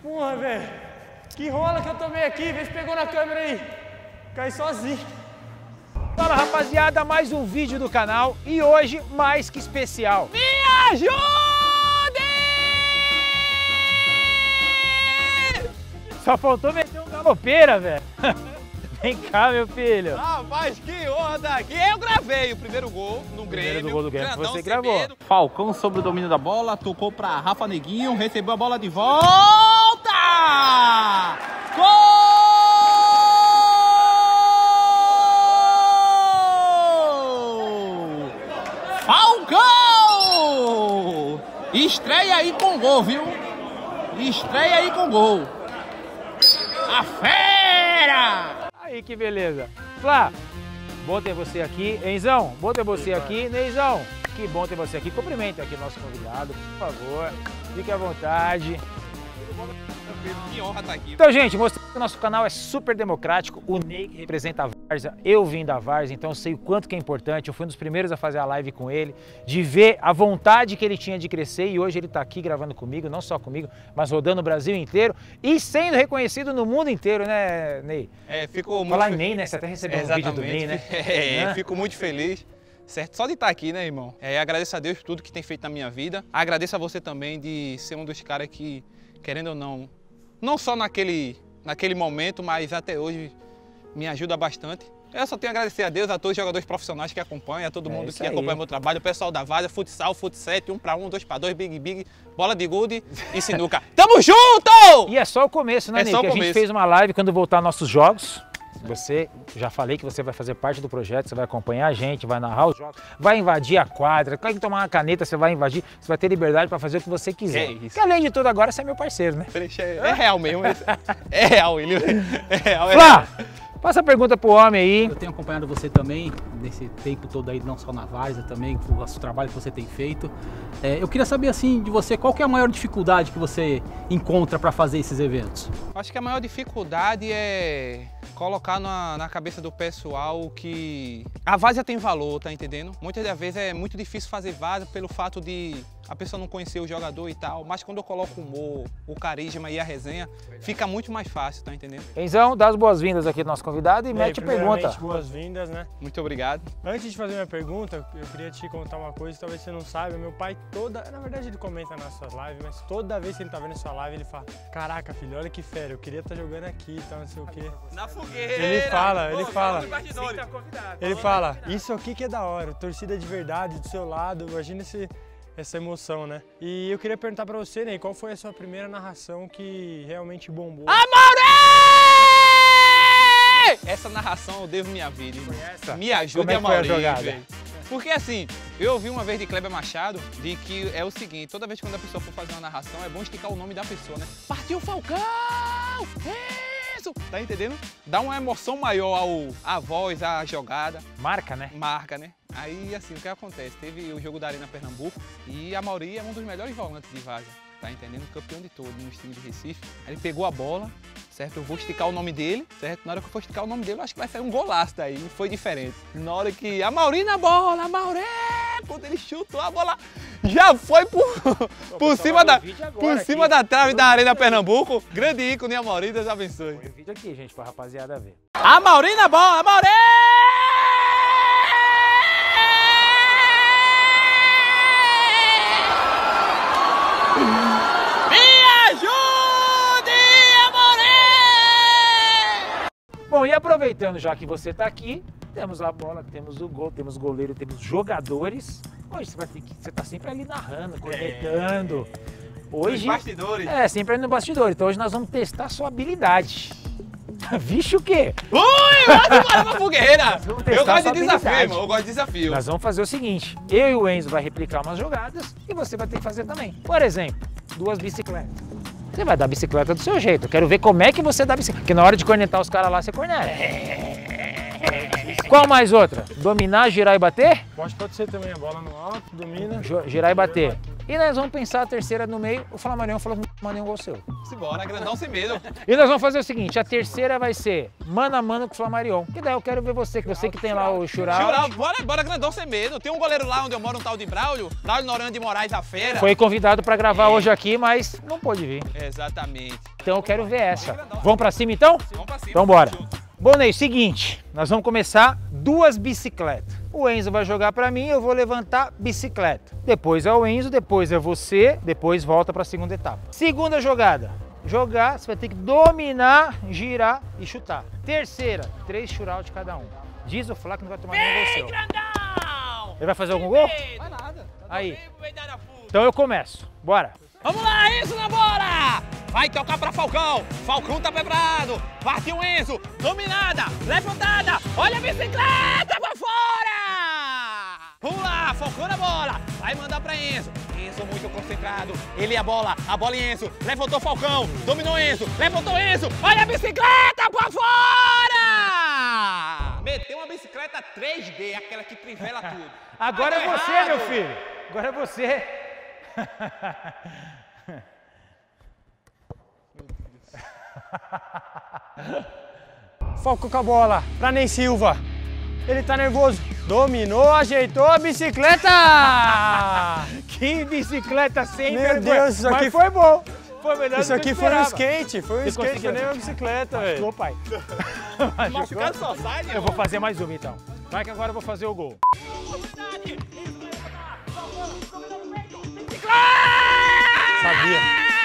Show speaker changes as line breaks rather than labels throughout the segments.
Porra, velho. Que rola que eu tomei aqui. Vê se pegou na câmera aí. Caí sozinho.
Fala, rapaziada, mais um vídeo do canal e hoje mais que especial. Me ajude! Só faltou meter um galopeira, velho. Vem cá, meu filho.
Rapaz, que honra daqui. Eu gravei o primeiro gol no Grêmio.
Primeiro gol do Grêmio que você
Grandão
gravou.
Semedo. Falcão sobre o domínio da bola, tocou pra Rafa Neguinho, recebeu a bola de volta! Gol! Falcão! Estreia aí com gol, viu? Estreia aí com gol. A fera!
Aí, que beleza. Flá, bom ter você aqui. Enzão, bom ter você aqui. Neizão, que bom ter você aqui. Cumprimento aqui nosso convidado, por favor. Fique à vontade.
Que honra estar aqui.
Então, gente, mostrando que o nosso canal é super democrático. O Ney que representa a Várzea, eu vim da Várzea, então eu sei o quanto que é importante. Eu fui um dos primeiros a fazer a live com ele, de ver a vontade que ele tinha de crescer e hoje ele está aqui gravando comigo, não só comigo, mas rodando o Brasil inteiro e sendo reconhecido no mundo inteiro, né, Ney?
Ficou muito
Falar em Ney, né? Você até recebeu um vídeo do Ney, né?
Fico muito feliz. Certo? Só de estar aqui, né, irmão? Agradeço a Deus por tudo que tem feito na minha vida. Agradeço a você também de ser um dos caras que, querendo ou não, não só naquele momento, mas até hoje me ajuda bastante. Eu só tenho a agradecer a Deus, a todos os jogadores profissionais que acompanham, a todo mundo que acompanha meu trabalho, o pessoal da Várzea, futsal, fut7, 1 para 1, 2 para 2, big, bola de gude e sinuca. Tamo junto!
E é só o começo, né, Ney? Que a gente fez uma live quando voltar nossos jogos. Você, já falei que você vai fazer parte do projeto, você vai acompanhar a gente, vai narrar os jogos, vai invadir a quadra, quer tomar uma caneta, você vai invadir, você vai ter liberdade para fazer o que você quiser.
Isso.
Que além de tudo agora, você é meu parceiro, né?
É real mesmo, é real, ele é real.
Flá, passa a pergunta pro homem aí.
Eu tenho acompanhado você também, nesse tempo todo aí, não só na Várzea, também, com o trabalho que você tem feito. Eu queria saber, assim, de você, qual que é a maior dificuldade que você encontra para fazer esses eventos?
Acho que a maior dificuldade é colocar na cabeça do pessoal que a várzea tem valor, tá entendendo? Muitas das vezes é muito difícil fazer várzea pelo fato de a pessoa não conhecer o jogador e tal, mas quando eu coloco o humor, o carisma e a resenha, fica muito mais fácil, tá entendendo?
Enzão, dá as boas-vindas aqui ao nosso convidado e mete pergunta.
Boas-vindas, né?
Muito obrigado.
Antes de fazer minha pergunta, eu queria te contar uma coisa, talvez você não saiba, meu pai na verdade ele comenta nas suas lives, mas toda vez que ele tá vendo sua live, ele fala: caraca, filho, olha que fera, eu queria estar jogando aqui e tal, não sei o quê.
Na fogueira!
Ele fala, isso aqui que é da hora, torcida de verdade, do seu lado, imagina essa emoção, né? E eu queria perguntar pra você, Ney, qual foi a sua primeira narração que realmente bombou?
Amore! Essa narração eu devo minha vida, irmão. Me ajude, Amore, velho. Porque assim, eu ouvi uma vez de Kleber Machado, de que é o seguinte, toda vez que a pessoa for fazer uma narração, é bom esticar o nome da pessoa, né? Partiu Falcão! Isso! Tá entendendo? Dá uma emoção maior à voz, à jogada.
Marca, né?
Marca, né? Aí, assim, o que acontece? Teve o jogo da Arena Pernambuco e a Amaury é um dos melhores volantes de Várzea, tá entendendo? Campeão de todo no time de Recife. Aí ele pegou a bola, certo? Eu vou esticar o nome dele, certo? Na hora que eu for esticar o nome dele, eu acho que vai sair um golaço daí. E foi diferente. Na hora que a Amaury na bola, a Amaury! Quando ele chutou a bola, já foi por cima da trave da Arena Pernambuco. Grande ícone, Amaury, Deus abençoe.
Põe o vídeo aqui, gente, pra rapaziada ver.
Amaury na bola, Amaury!
Bom, e aproveitando já que você está aqui, temos a bola, temos o gol, temos goleiro, temos jogadores. Hoje você tá sempre ali narrando, cornetando. Hoje,
bastidores.
Sempre ali no bastidor. Então hoje nós vamos testar a sua habilidade. Vixe o quê?
Ui, vamos embora pra fogueira! Eu gosto de desafio, irmão, eu gosto de desafio.
Nós vamos fazer o seguinte, eu e o Enzo vai replicar umas jogadas e você vai ter que fazer também. Por exemplo, 2 bicicletas. Você vai dar a bicicleta do seu jeito. Eu quero ver como é que você dá a bicicleta. Porque na hora de cornetar os caras lá, você corneta. Qual mais outra? Dominar, girar e bater?
Pode ser também, a bola no alto, domina.
Girar e bater. E nós vamos pensar a terceira no meio. O Flamarion falou que não nenhum gol seu.
Simbora, grandão sem medo.
E nós vamos fazer o seguinte, a terceira vai ser mano a mano com o Flamarion. Que daí eu quero ver você que tem lá o Chural.
Bora, grandão sem medo. Tem um goleiro lá onde eu moro, um tal de Braulio Noronha de Moraes da Fera.
Foi convidado pra gravar hoje aqui, mas não pôde vir.
Exatamente.
Então eu quero ver essa. Vamos pra cima então?
Vamos pra cima.
Então bora. Bom, Ney, seguinte, nós vamos começar 2 bicicletas. O Enzo vai jogar pra mim, eu vou levantar bicicleta. Depois é o Enzo, depois é você, depois volta pra segunda etapa. Segunda jogada. Jogar, você vai ter que dominar, girar e chutar. Terceira, 3 shootout cada um. Diz o Flá que não vai tomar nenhum gol seu.
Grandão!
Ele vai fazer algum gol?
Vai nada.
Aí. Então eu começo. Bora.
Vamos lá, Enzo na bola! Vai tocar pra Falcão. Falcão tá preparado. Partiu Enzo. Dominada. Levantada. Olha a bicicleta pra fora! Vamos lá, Falcão na bola. Vai mandar pra Enzo. Enzo muito concentrado. Ele e a bola em Enzo. Levantou Falcão. Dominou Enzo. Levantou Enzo. Olha a bicicleta pra fora! Meteu uma bicicleta 3D, aquela que trivela tudo.
Agora é você, meu filho. Agora é você.
Foco com a bola pra Ney Silva. Ele tá nervoso. Dominou, ajeitou a bicicleta!
Que bicicleta sem
Meu
vergonha.
Deus, isso aqui
Mas foi bom. Foi melhor
Isso
do que eu
aqui foi um
esperava.
skate, foi um
Você
skate,
conseguiu?
foi nem uma bicicleta, velho.
Machucou, pai.
Machucado só sai, né?
Eu vou fazer mais uma então. Vai que agora eu vou fazer o gol.
Sabia.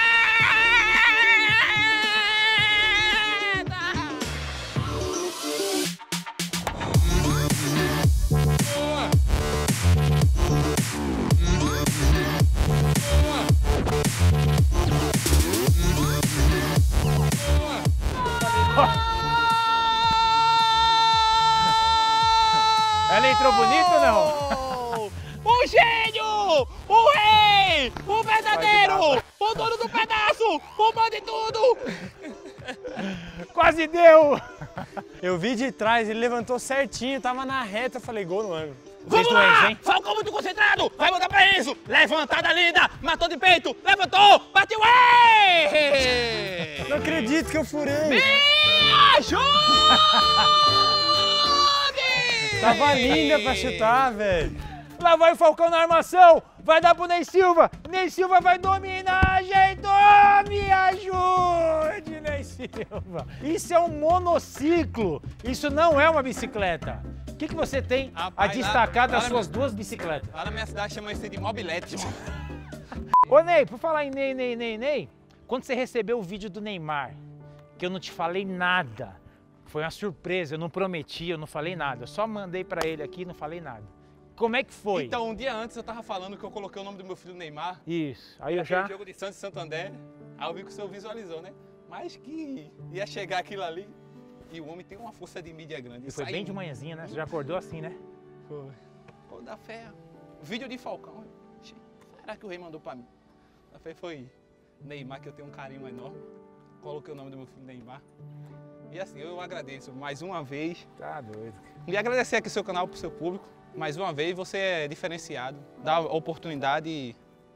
Ela entrou bonito ou não?
O gênio! O rei! O verdadeiro! O dono do pedaço! O manda de tudo!
Quase deu!
Eu vi de trás, ele levantou certinho, tava na reta, eu falei, gol no ângulo.
Vamos
do
lá!
Enzo, hein?
Falcão muito concentrado! Vai mandar pra Enzo! Levantada linda! Matou de peito! Levantou! Bateu! Ei!
Não acredito que eu furei.
Me ajude!
Tava linda pra chutar, velho.
Lá vai o Falcão na armação! Vai dar pro Ney Silva! Ney Silva vai dominar! Ajeitou! Me ajude, Ney Silva! Isso é um monociclo! Isso não é uma bicicleta! O que você tem a
Rapaz,
destacar
lá
das
na
suas 2 bicicletas?
Lá na minha cidade chama isso de mobilete, irmão.
Ô Ney, por falar em Ney, quando você recebeu o vídeo do Neymar, que eu não te falei nada, foi uma surpresa, eu não prometi, eu não falei nada, eu só mandei pra ele aqui e não falei nada. Como é que foi?
Então, um dia antes eu tava falando que eu coloquei o nome do meu filho Neymar.
Isso, aí eu
Aquele
já...
jogo de Santos e Santander. Aí eu vi que o senhor visualizou, né? Mas que ia chegar aquilo ali. E o homem tem uma força de mídia grande.
E foi
Sai
bem de manhãzinha, né? Você já acordou assim, né?
Foi. Pô, da fé. Vídeo de Falcão. Será que o rei mandou pra mim? Da fé foi Neymar, que eu tenho um carinho enorme. Coloquei o nome do meu filho Neymar. E assim, eu agradeço mais uma vez.
Tá doido.
E agradecer aqui o seu canal pro seu público. Mais uma vez, você é diferenciado. Dá a oportunidade.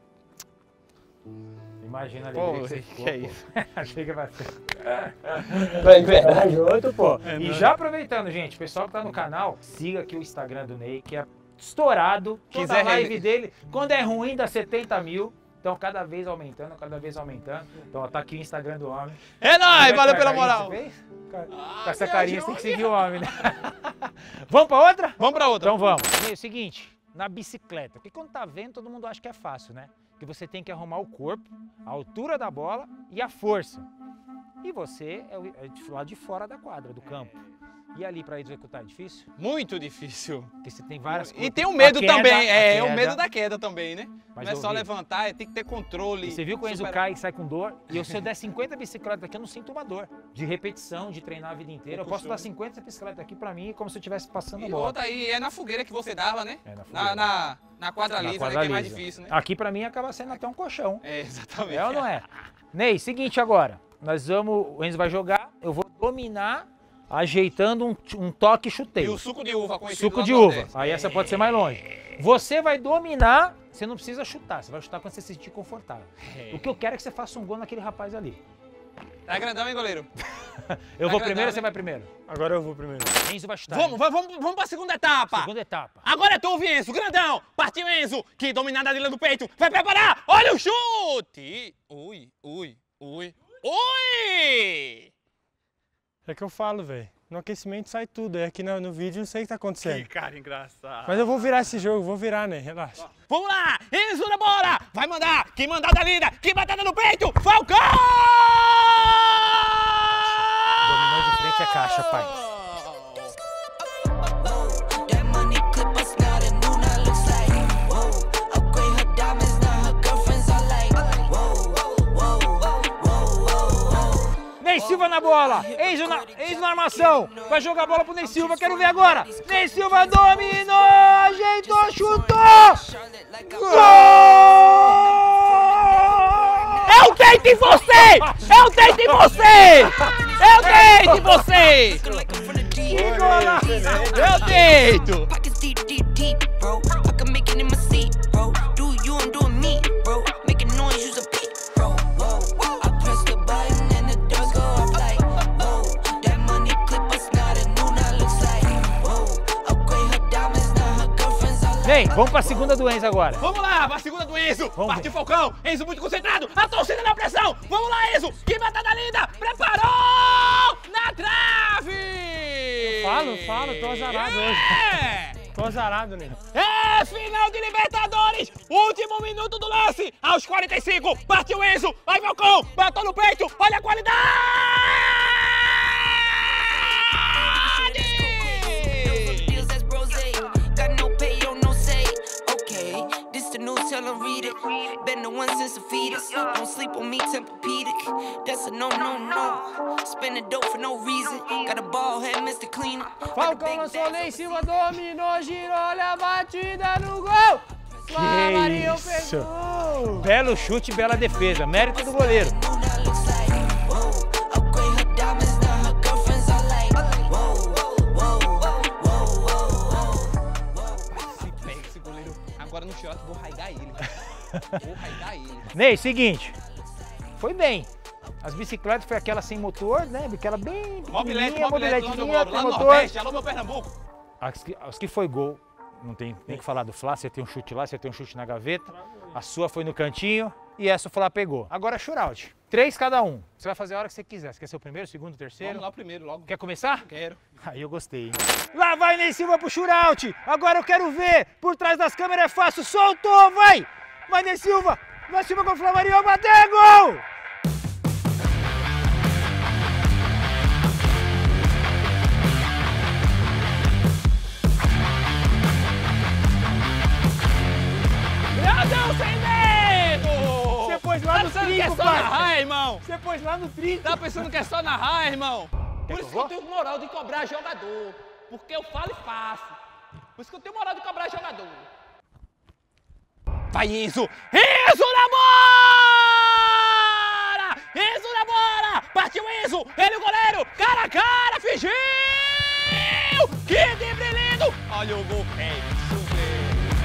Imagina a
Pô,
alegria que você ficou,
que é
pô.
isso?
Achei que vai ser...
Vai verdade.
Junto, pô.
É,
E
né?
já aproveitando, gente, o pessoal que tá no canal, siga aqui o Instagram do Ney, que é estourado. Toda
Quiser
live dele, quando é ruim, dá 70 mil. Então, cada vez aumentando, cada vez aumentando. Então, ó, tá aqui o Instagram do homem.
É nóis, valeu pela
Carinha
moral.
que você fez? Com essa carinha, você tem que seguir o homem, né? Vamos pra outra?
Vamos pra outra.
Então vamos. Ney, é o seguinte, na bicicleta, porque quando tá vendo, todo mundo acha que é fácil, né? Que você tem que arrumar o corpo, a altura da bola e a força. E você é de lado de fora da quadra, do campo. E ali para executar é difícil?
Muito difícil.
Porque você tem várias
E tem o medo
a queda,
também,
a
o
queda.
medo da queda também, né?
Mas
não é só
eu vi.
levantar, tem que ter controle.
E você viu que o Enzo
Super-
cai e sai com dor? E se eu der 50 bicicletas aqui, eu não sinto uma dor. De repetição, de treinar a vida inteira. Eu posso dar 50 bicicletas aqui para mim, como se eu estivesse passando a
E
bola.
outra aí, é na fogueira que você dava, né?
É, na fogueira.
Na quadra
Na
lisa,
quadra
né? Que é mais
lisa.
difícil, né?
Aqui para mim acaba sendo até um colchão.
É, exatamente.
É ou não é? Ney, seguinte agora. Nós vamos, o Enzo vai jogar, eu vou dominar, ajeitando um toque
E
chuteio.
o suco de uva conhecido
Suco
lá
de
no
uva.
Nordeste.
Aí essa pode ser mais longe. Você vai dominar Você não precisa chutar, você vai chutar quando você se sentir confortável. O que eu quero é que você faça um gol naquele rapaz ali.
Tá grandão, hein, goleiro?
Eu vou
grandão,
primeiro ou
né?
você vai primeiro?
Agora eu vou primeiro.
Enzo vai chutar.
Vamos pra segunda etapa.
Segunda etapa.
Agora é tu, Enzo, grandão. Partiu, Enzo. Que dominada dele do peito. Vai preparar. Olha o chute. Ui.
É que eu falo, velho. No aquecimento sai tudo. Aí aqui no vídeo não sei o que tá acontecendo.
cara engraçado.
Mas eu vou virar esse jogo, vou virar, né? Relaxa.
Vamos lá. Enzo na bola. Vai mandar. Que mandada linda. Que batata no peito. Falcão.
Dominou de frente é caixa, pai. Ney Silva na bola, Enzo na armação, vai jogar a bola pro Ney Silva, quero ver agora. Ney Silva dominou, ajeitou, chutou! Gol!
Eu deito em você! Eu deito em você! Eu deito em você!
Que golaço!
Eu deito!
Ney, vamos pra segunda do Enzo agora.
Vamos lá, pra segunda do Enzo.
Vamos
Partiu Falcão. Enzo muito concentrado. A torcida na pressão. Vamos lá, Enzo. Que batata linda. Preparou. Na trave.
Falo, tô azarado hoje. Tô azarado, né?
É final de Libertadores. Último minuto do lance. Aos 45. Partiu Enzo. Vai, Falcão. Bateu no peito. Olha a qualidade.
Tell them read it. Been the one since the fetus. Don't sleep on me, Tempur-Pedic. That's a no. Spending dope for no reason. Got a ball head, Mr. Cleaner.
Falcão lançou, Ney Silva dominou, girou, olha a batida no gol! Marinho
isso?
pegou!
Belo chute, bela defesa, mérito do goleiro.
Agora no shot vou raigar ele.
Ney, seguinte, foi bem. As bicicletas foi aquela sem motor, né? Aquela bem
Mobilete,
mobiletezinha,
lá
tem
no
motor.
Nordeste, alô meu Pernambuco.
As que foi gol, não tem nem que falar do Flá, você tem um chute lá, você tem um chute na gaveta. A sua foi no cantinho e essa o Flá pegou. Agora shootout, 3 cada um. Você vai fazer a hora que você quiser. Você quer ser o primeiro, o segundo, o terceiro?
Vamos lá primeiro, logo.
Quer começar?
Quero.
Aí eu gostei, hein? Lá vai Ney Silva pro shootout. Agora eu quero ver. Por trás das câmeras é fácil. Soltou, vai! Vai Ney Silva. Ney Silva com o Flamengo, bateu, gol!
Grandão sem medo!
Você pôs lá no
Tá pensando que é
trinco,
só
pai.
narrar, irmão?
Você pôs lá no trinco.
Tá pensando que é só narrar, irmão? Por
que
isso
eu
que eu
vou?
tenho moral de cobrar jogador. Porque eu falo e faço. Por isso que eu tenho moral de cobrar jogador. Vai, Enzo! Enzo na bola! Enzo na bola! Partiu Enzo! Ele o goleiro! Cara a cara! Fingiu! Que drible lindo! Olha o gol, isso mesmo.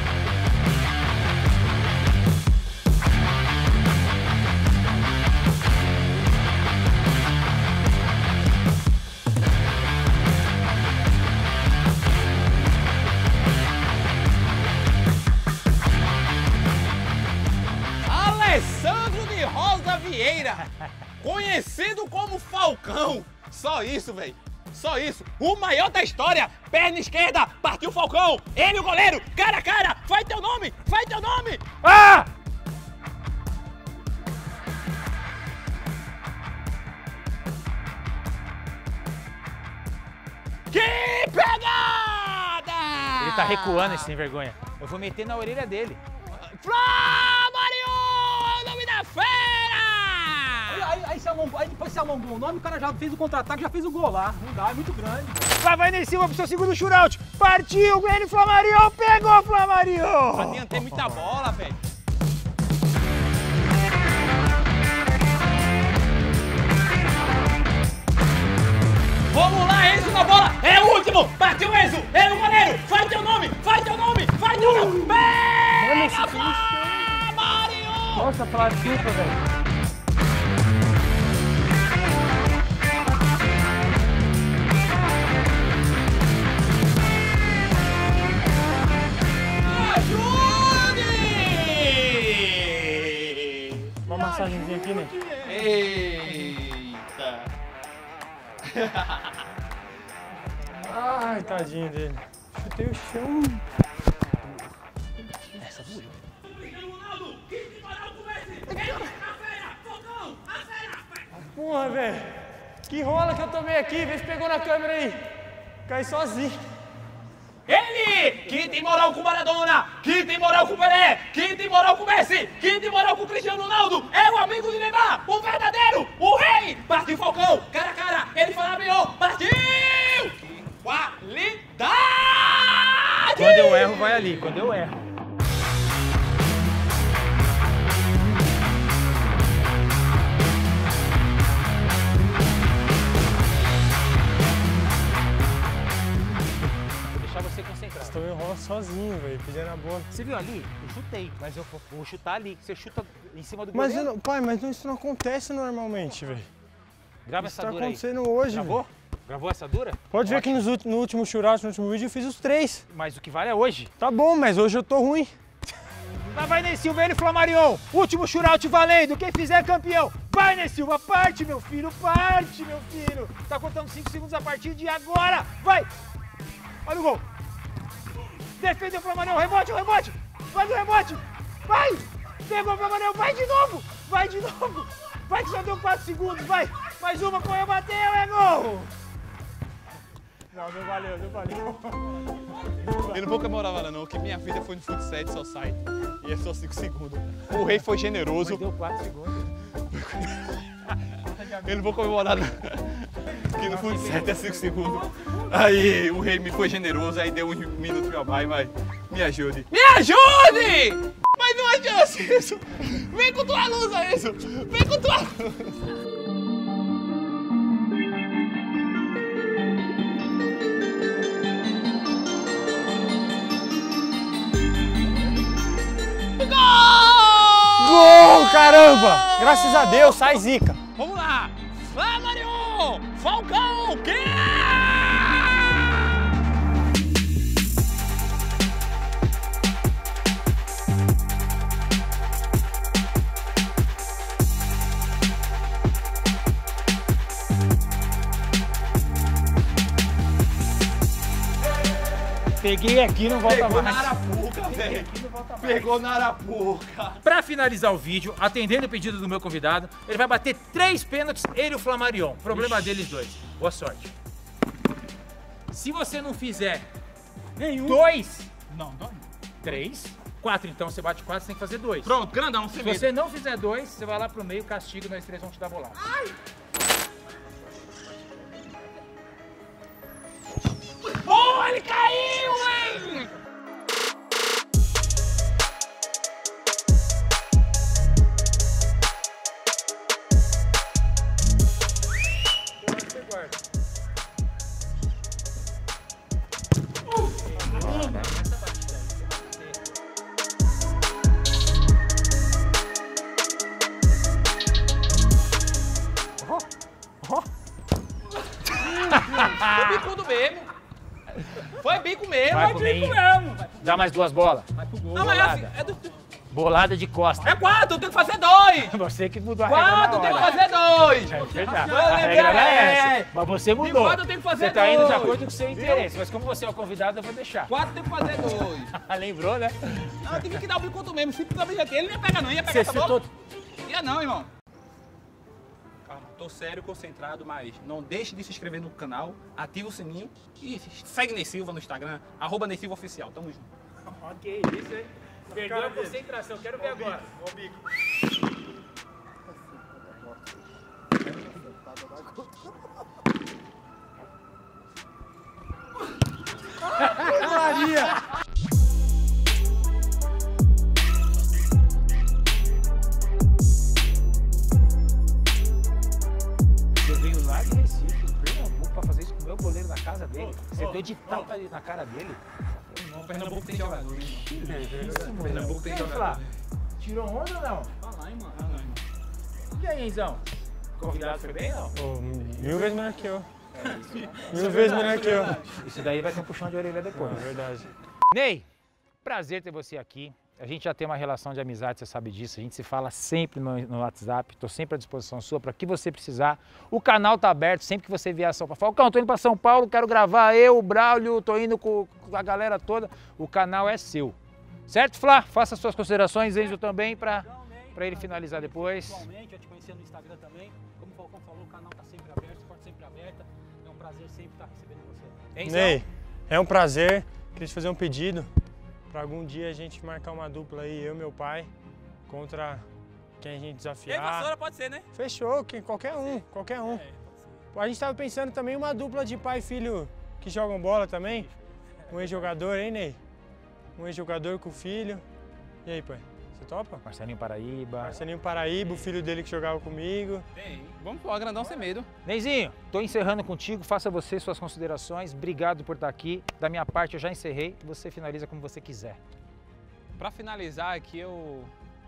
Alessandro de Rosa Vieira, conhecido como Falcão. Só isso, velho. Só isso. O maior da história. Perna esquerda, partiu Falcão. Ele o goleiro, cara a cara. Faz teu nome, faz teu nome.
Ah!
Que pegada!
Ele tá recuando esse sem vergonha. Eu vou meter na orelha dele.
Flamengo, o nome da fera!
Aí depois se alongou o nome, o cara já fez o contra-ataque, já fez o gol lá. Não dá, é muito grande.
Lá vai Ney Silva pro seu segundo shootout. Partiu, Grêmio Flamengo, pegou Flamengo.
Adiantei muita bola, velho. Vamos lá, Enzo na bola, é o último, partiu Enzo, é o goleiro, faz teu nome, faz teu nome, faz teu nome, pega,
Nossa, Flávio, desculpa, velho.
Uma massagenzinha aqui, né?
Eita!
Ai, tadinho dele. Chutei o chão.
Essa doeu.
Porra, velho. Que rola que eu tomei aqui. Vê se pegou na câmera aí. Caí sozinho.
Ele, que tem moral com Maradona, que tem moral com Pelé, que tem moral com Messi, que tem moral com Cristiano Ronaldo, é o amigo de Neymar, o verdadeiro, o rei. Partiu Falcão, cara a cara, ele foi Abrião, partiu! Que qualidade!
Quando eu erro, vai ali. Quando eu erro. Você concentrar.
Estou enrolando sozinho, velho, pedindo a bola.
Você viu ali? Eu chutei, mas eu vou chutar ali. Você chuta em cima do
Mas,
goleiro.
pai, mas isso não acontece normalmente, velho.
Grava
Isso
essa
tá
dura aí.
acontecendo hoje,
Gravou?
velho.
Gravou essa dura?
Pode ver que no último churrasco, no último vídeo, eu fiz os 3.
Mas o que vale é hoje.
Tá bom, mas hoje eu tô ruim.
Lá vai Ney Silva, ele Flamarion. Último shootout valendo. Quem fizer campeão. Vai Ney Silva, parte, meu filho, parte, meu filho. Tá contando 5 segundos a partir de agora. Vai. Olha o gol. Defende o Flamarion, rebote, o rebote. Vai no rebote. Vai. Pegou o Flamarion, vai de novo. Vai de novo. Vai que só deu 4 segundos, vai. Mais uma, correu, bateu, é gol.
Não, não valeu, não valeu.
Eu não vou comemorar nada não, que minha vida foi no Futsal Society e é só 5 segundos. O rei foi generoso.
Deu 4 segundos.
Eu não vou comemorar nada. Que no Futsal é 5 segundos. Aí o rei me foi generoso, aí deu uns minutos a mais, mas me ajude. Me ajude! Mas não é chance isso! Vem com tua luz a isso! Vem com tua luz!
Gol, caramba! Graças a Deus, sai zica.
Vamos lá! Vai, Marion! Falcão! Que?
Peguei aqui, não volta
Pegou
mais.
na Arapuca, velho! Pegou na Arapuca!
Para finalizar o vídeo, atendendo o pedido do meu convidado, ele vai bater 3 pênaltis, ele e o Flamarion. Problema deles dois. Boa sorte. Se você não fizer
Nenhum.
2,
Não, não.
3, 4, então você bate 4, você tem que fazer 2.
Pronto, grandão,
Se
sem medo.
você não fizer 2, você vai lá pro meio, castigo, nós 3 vamos te dar bolada.
Oh, ele caiu, hein?
Você guarda.
Foi bicudo mesmo. Foi bico mesmo.
Vai
Foi
pro
bico
meio.
mesmo.
Dá mais 2 bolas.
Não, mas assim,
Bolada de costa.
é 4, eu tenho que fazer 2.
Você que mudou a regra
4,
na
eu tenho que
hora.
fazer 2.
É verdade.
Eu
A
lembrei,
regra era
é.
essa. Mas você mudou.
quatro eu tenho que fazer
Você tá indo de
dois.
acordo com o seu interesse. Mas como você é o convidado, eu vou deixar.
4, eu tenho que fazer 2.
Lembrou, né?
Não, eu tive que dar o bicudo mesmo. Se também já tem, ele não ia pegar não. Ia pegar
Você
essa bola.
citou...
Ia não, irmão. Calma, tô sério, concentrado, mas não deixe de se inscrever no canal, ativa o sininho e segue Ney Silva no Instagram, @NeySilvaOficial. Tamo junto.
Ok, isso aí. Perdeu a concentração. Quero ver agora.
Maria!
Eu veio lá de Recife, em Pernambuco, pra fazer isso com o meu goleiro na casa dele. Você deu de tapa na cara dele.
Pernambuco tem jogador, né?
Pernambuco tem jogador. Tirou onda ou não?
Fala aí, mano.
E aí, Enzão? O convidado foi bem, não?
Pô, 1000 vezes melhor que eu. 1000 vezes melhor que eu.
Isso daí vai ter um puxão de orelha depois.
É verdade.
Ney, prazer ter você aqui. A gente já tem uma relação de amizade, você sabe disso. A gente se fala sempre no WhatsApp. Estou sempre à disposição sua para o que você precisar. O canal tá aberto sempre que você vier a São Paulo. Falcão, tô indo para São Paulo, quero gravar. Eu, o Braulio, tô indo com a galera toda. O canal é seu. Certo, Flá? Faça suas considerações, Enzo também, para ele finalizar depois.
Pessoalmente, eu te conheci no Instagram também. Como o Falcão falou, o canal tá sempre aberto, a porta sempre aberta. É um prazer sempre estar recebendo você.
Enzão?
Ney, é um prazer. Queria te fazer um pedido. Para algum dia a gente marcar uma dupla aí, eu e meu pai, contra quem a gente
E aí,
desafiar.
vassoura pode ser, né?
Fechou, qualquer um. A gente tava pensando também uma dupla de pai e filho que jogam bola também. Um ex-jogador, hein, Ney? Um ex-jogador com o filho. E aí, pai? Você topa?
Marcelinho Paraíba.
Marcelinho Paraíba, o filho dele que jogava comigo.
Tem. Vamos pro Grandão sem medo.
Neizinho, tô encerrando contigo, faça você suas considerações. Obrigado por estar aqui. Da minha parte eu já encerrei, você finaliza como você quiser.
Pra finalizar aqui, eu...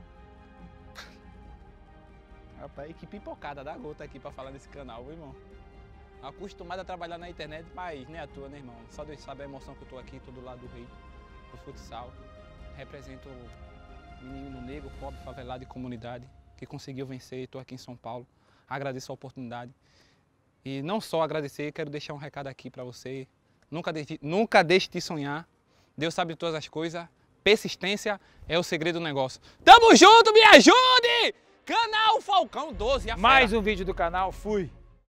Rapaz, que pipocada da gota aqui pra falar desse canal, viu, irmão? Acostumado a trabalhar na internet, mas nem à toa, né, irmão? Só Deus sabe a emoção que eu tô aqui, tô do lado do rei, do futsal. Represento o menino negro, pobre, favelado de comunidade, que conseguiu vencer, tô aqui em São Paulo. Agradeço a oportunidade. E não só agradecer, quero deixar um recado aqui pra você. Nunca deixe de sonhar. Deus sabe de todas as coisas. Persistência é o segredo do negócio. Tamo junto, me ajude! Canal Falcão 12.
Mais um vídeo do canal, fui!